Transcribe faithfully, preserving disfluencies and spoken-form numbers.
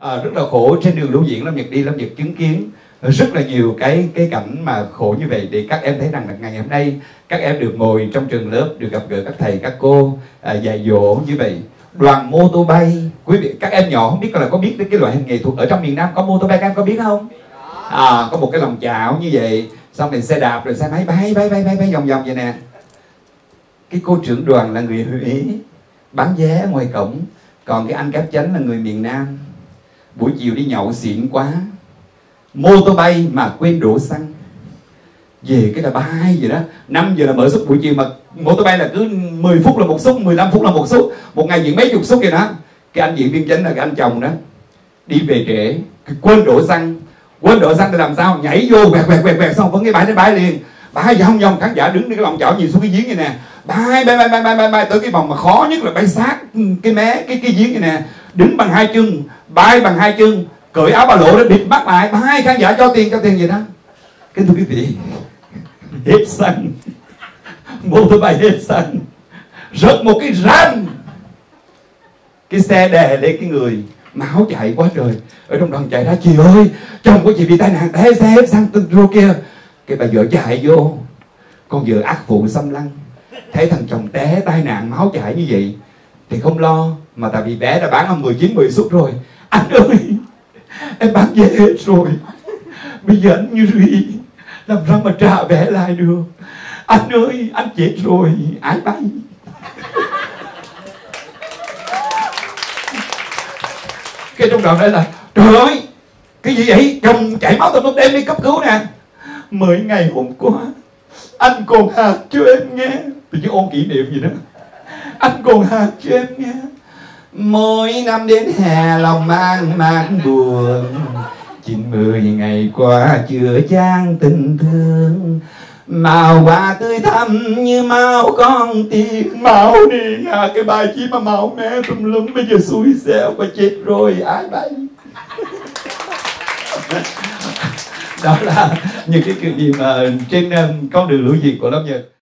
à, rất là khổ. Trên đường Lưu Diễn Lâm Nhật đi, Lâm Nhật chứng kiến rất là nhiều cái cái cảnh mà khổ như vậy, để các em thấy rằng là ngày hôm nay các em được ngồi trong trường lớp, được gặp gỡ các thầy các cô à, dạy dỗ như vậy. Đoàn mô tô bay, quý vị các em nhỏ không biết là có biết cái loại hình nghệ thuật ở trong miền Nam có mô tô bay, các em có biết không? À, có một cái lòng chảo như vậy, xong rồi xe đạp, rồi xe máy bay bay bay bay bay vòng vòng vậy nè. Cái cô trưởng đoàn là người Huế bán vé ngoài cổng, còn cái anh cáp chánh là người miền Nam. Buổi chiều đi nhậu xịn quá, mô tô bay mà quên đổ xăng, về cái là bay vậy đó. Năm giờ là mở suất buổi chiều, mà mô tô bay là cứ mười phút là một suất, mười lăm phút là một suất, một ngày diễn mấy chục suất vậy đó. Cái anh diễn viên chính là cái anh chồng đó đi về trễ, quên đổ xăng, quên đổ xăng thì làm sao, nhảy vô quẹt quẹt quẹt quẹt, xong vẫn cái bãi đến bãi liền, bãi vòng vòng, khán giả đứng cái lòng chảo nhìn xuống cái giếng vậy nè, bay bay bay bay bay bay, bay tới cái vòng mà khó nhất là bay sát cái mé cái cái giếng vậy nè, đứng bằng hai chân, bay bằng hai chân, cởi áo ba lỗ đó bịt mắt lại, bay, khán giả cho tiền cho tiền vậy đó. Kính thưa quý vị, hết xăng, mô tô bay hết xăng, rớt một cái ranh, cái xe đè lên cái người, máu chạy quá trời. Ở trong đoàn chạy ra, chị ơi chồng của chị bị tai nạn té xe hết xăng rồi kia. Cái bà vợ chạy vô, con vợ ác phụ xâm lăng, thấy thằng chồng té tai nạn máu chảy như vậy thì không lo, mà tại vì bé đã bán ông mười chín mười suất rồi. Anh ơi, em bán về hết rồi, bây giờ anh như rì, làm sao mà trả vé lại được. Anh ơi, anh chết rồi, ai bay. Cái trong đoạn đây là trời ơi, cái gì vậy, chồng chảy máu tùm lum, đem đi cấp cứu nè. Mới ngày hôm qua anh còn hát cho em nghe, thì chứ ôn kỷ niệm gì đó, anh còn hát cho em nghe. Mỗi năm đến hè lòng mang mang buồn, chín mươi ngày qua chưa chan tình thương. Màu hoa tươi thắm như máu con tim. Máu đi à, cái bài chi mà máu mẹ tùm lum, bây giờ xui xẻo và chết rồi ai bay. Đó là những cái kiểu gì mà trên con đường Lưu Diễn của Lâm Nhật.